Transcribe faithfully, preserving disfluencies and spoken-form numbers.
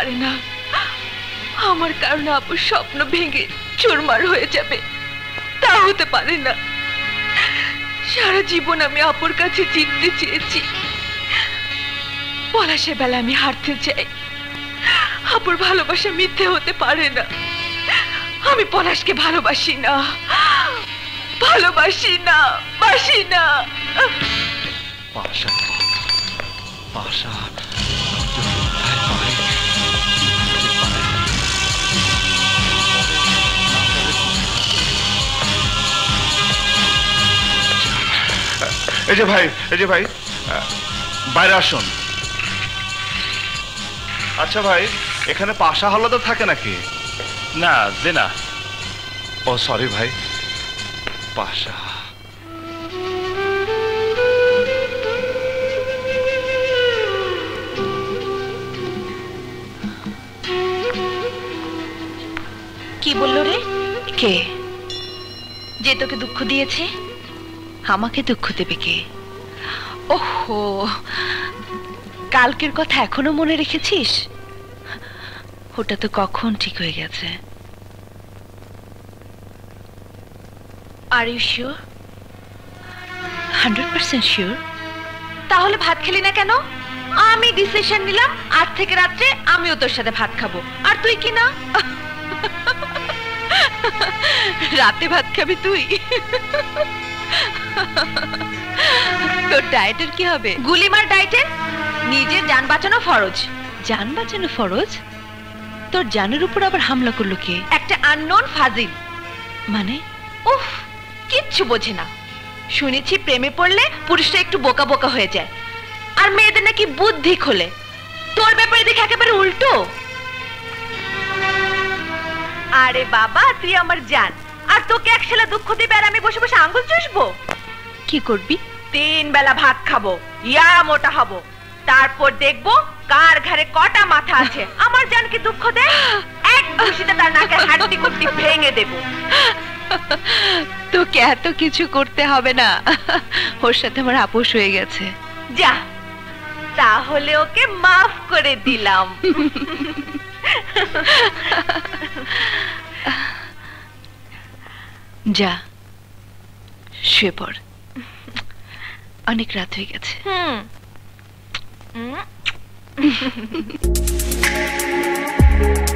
পারে না আমার কারণে আপুর স্বপ্ন ভেঙে চুরমার হয়ে যাবে, তা হতে পারে না। সারা জীবন আমি আপুর কাছে জিততে চেয়েছি, পলাশের বেলা আমি হারতে চাই। আপুর ভালোবাসা মিথ্যে হতে পারে না। আমি পলাশকে ভালোবাসি না, ভালোবাসি না, বাসি না। পাশা পাশা এই যে ভাই, এই যে ভাই, বাইরে আসুন। আচ্ছা ভাই, এখানে পাশা হাওলাদার থাকে নাকি? না, যে না। ও সরি ভাই, পাশা। কি বললো রে? কে? যে তোকে দুঃখ দিয়েছে? আমাকে দুঃখ দেবে কে? ওহো, কালকের কথা এখনো মনে রেখেছিস? ওটা তো কখন ঠিক হয়ে গেছে। Are you sure? Hundred percent sure? তাহলে ভাত খেলি না কেন? আমি ডিসিশন নিলাম আজ থেকে রাত্রে আমিও তোর সাথে ভাত খাবো, আর তুই কি না? রাতে ভাত খাবি তুই? তোর ডায়েটের কি হবে? গুলিমার ডায়েটের? নিজের জান বাঁচানো ফরজ। জান বাঁচানো ফরজ? তোর জানের উপর আবার হামলা করলো কে? একটা আননোন ফাজিল। মানে? উফ, কিচ্ছু বোঝে না। শুনেছি প্রেমে পড়লে পুরুষরা একটু বোকা বোকা হয়ে যায়, আর মেয়েদের নাকি বুদ্ধি খোলে। তোর ব্যাপারে দেখে একেবারে উল্টো। আরে বাবা, তুই আমার জান, আর তোকে একশালা দুঃখ দিবে আর আমি বসে বসে আঙ্গুল চুষবো? কি করবি? তিন বেলা ভাত খাবো, ইয়া মোটা হবো, তারপর দেখবো কার ঘরে কটা মাথা আছে। আমার জানকে দুঃখ দে, এক ঘুষিতে তার নাকে হাড্ডি কুট্টি ভেঙে দেব। তোকে এত কিছু করতে হবে না, ওর সাথে আমার আপোষ হয়ে গেছে। যা, তাহলে ওকে মাফ করে দিলাম। যা, শুয়ে পড়, অনেক রাত হয়ে গেছে। হুম।